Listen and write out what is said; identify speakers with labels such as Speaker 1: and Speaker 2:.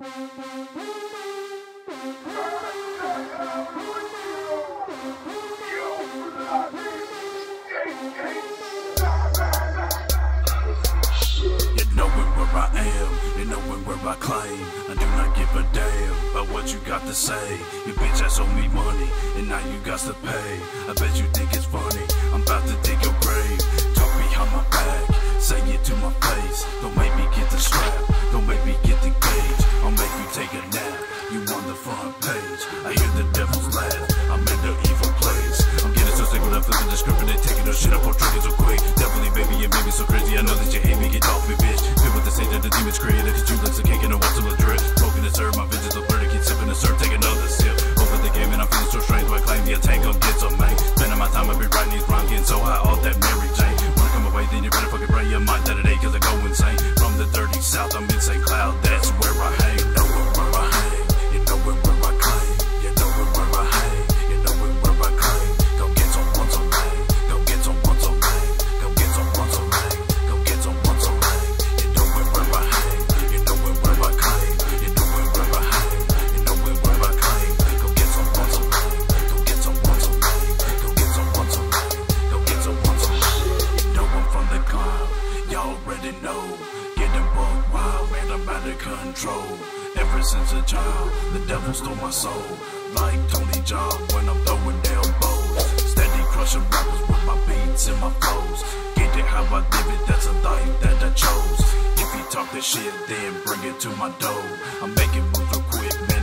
Speaker 1: I am, and knowing where I claim. I do not give a damn about what you got to say. You bitch ass owe me money, and now you got to pay. I bet you think it's funny, I'm about to dig your grave. Talk behind my back, say it to my face. Don't make me get the strap, don't make me get the gauge. I'll make you take a nap, you on the front page. I hear the devil's laugh, I'm in the evil place. I'm getting so sick when I'm flipping the script and they taking no shit up on tricking so quick. Definitely baby, and baby so crazy, I know that you hate me, get off me bitch. Say that the demons created, cause you like a cake and I want some of the drip. Smoking and serve, my visions will burn, keep sipping and serve, take another sip. Over the game and I'm feeling so strange, so I claim the attack, come get some man. Spending my time, I be writing these rhymes, getting so high, all that Mary Jane. When I come away, then you better fucking bring your mind that it ain't, cause I go insane. From the dirty south, I'm in St. Cloud, that's where I hang. You know where I hang, you know where I claim. You know where I hang, you know where I claim. Go get some once a man, go get some once a man, go get some once a man, go get some once a man. Control. Ever since a child, the devil stole my soul. Like Tony Jaa when I'm throwing elbows. Steady crushing rappers with my beats and my flows. Get it how I live it, that's a life that I chose. If you talk that shit, then bring it to my door. I'm making moves real quick, man.